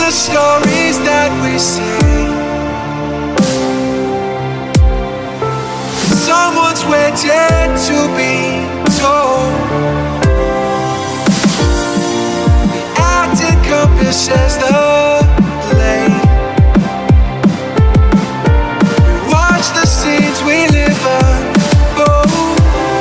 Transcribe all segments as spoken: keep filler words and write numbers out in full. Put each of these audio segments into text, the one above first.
the stories that we say, someone's waiting to be told. The acting encompasses the lane. We watch the scenes we live unfold.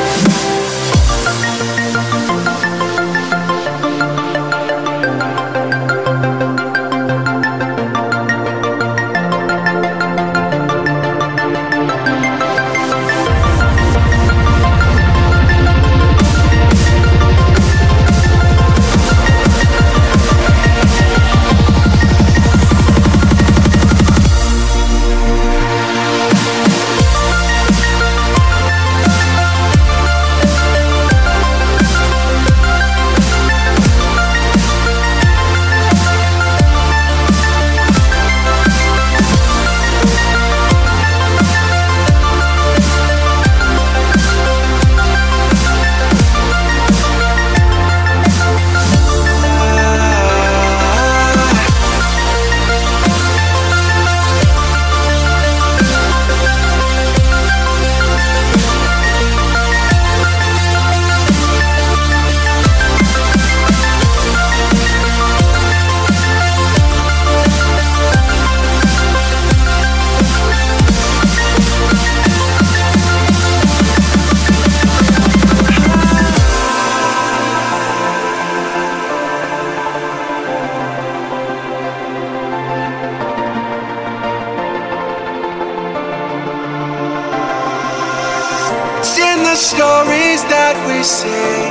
The stories that we say,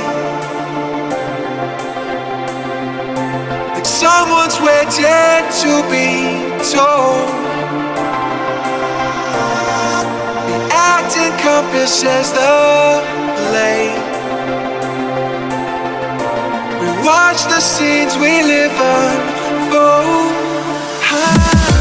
like someone's waiting to be told. The act encompasses the lane. We watch the scenes we live unfold.